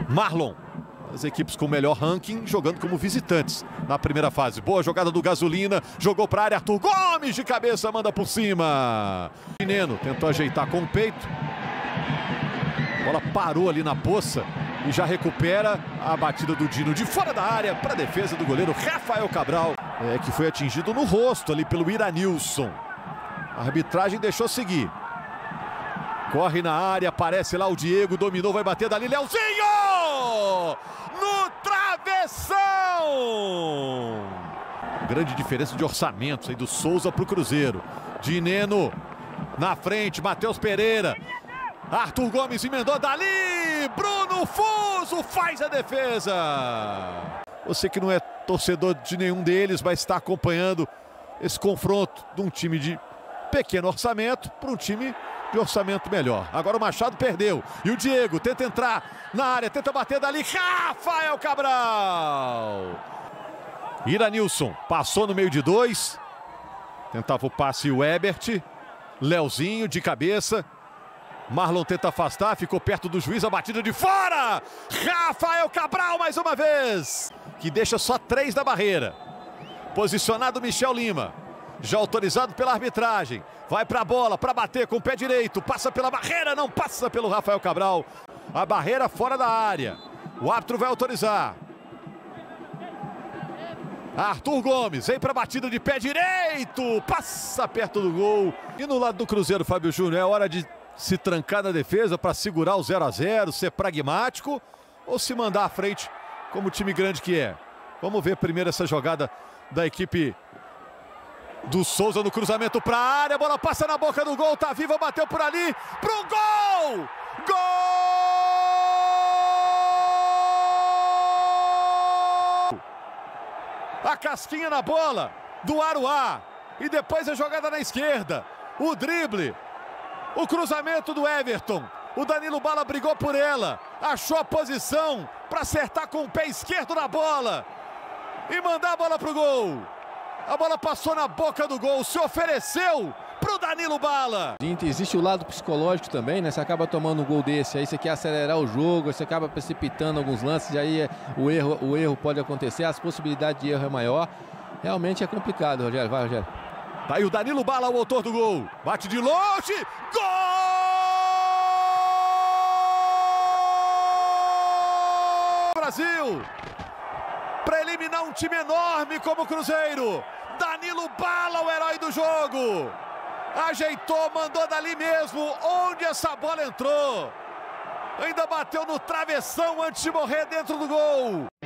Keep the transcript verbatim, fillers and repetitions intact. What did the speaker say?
Marlon, as equipes com melhor ranking jogando como visitantes na primeira fase. Boa jogada do Gasolina, jogou para a área, Arthur Gomes de cabeça, manda por cima. Neno tentou ajeitar com o peito. A bola parou ali na poça e já recupera a batida do Dino de fora da área para a defesa do goleiro Rafael Cabral, é, que foi atingido no rosto ali pelo Iranilson. A arbitragem deixou seguir. Corre na área, aparece lá o Diego, dominou, vai bater dali, Leozinho! No travessão! Grande diferença de orçamentos aí do Souza para o Cruzeiro. Dineno na frente, Matheus Pereira. Arthur Gomes emendou dali, Bruno Fuso faz a defesa. Você que não é torcedor de nenhum deles, vai estar acompanhando esse confronto de um time de pequeno orçamento para um time de orçamento melhor. Agora o Machado perdeu. E o Diego tenta entrar na área, tenta bater dali. Rafael Cabral. Iranilson passou no meio de dois. Tentava o passe o Ebert. Leozinho de cabeça. Marlon tenta afastar, ficou perto do juiz, a batida de fora. Rafael Cabral mais uma vez. Que deixa só três da barreira. Posicionado Michel Lima. Já autorizado pela arbitragem. Vai para a bola, para bater com o pé direito. Passa pela barreira, não passa pelo Rafael Cabral. A barreira fora da área. O árbitro vai autorizar. Arthur Gomes vem para a batida de pé direito. Passa perto do gol. E no lado do Cruzeiro, Fábio Júnior, é hora de se trancar na defesa para segurar o zero a zero, ser pragmático ou se mandar à frente como time grande que é. Vamos ver primeiro essa jogada da equipe do Souza no cruzamento para a área, a bola passa na boca do gol, tá viva, bateu por ali, pro gol! Gol! A casquinha na bola do Aruá e depois a jogada na esquerda, o drible, o cruzamento do Everton, o Danilo Bala brigou por ela, achou a posição para acertar com o pé esquerdo na bola e mandar a bola pro gol. A bola passou na boca do gol, se ofereceu pro Danilo Bala. Existe o lado psicológico também, né? Você acaba tomando um gol desse, aí você quer acelerar o jogo, você acaba precipitando alguns lances, e aí o erro, o erro pode acontecer, as possibilidades de erro é maior. Realmente é complicado, Rogério. Vai, Rogério. Tá aí o Danilo Bala, o autor do gol. Bate de longe, gol! Brasil! Para eliminar um time enorme como o Cruzeiro. Danilo Bala, o herói do jogo. Ajeitou, mandou dali mesmo, onde essa bola entrou. Ainda bateu no travessão antes de morrer dentro do gol.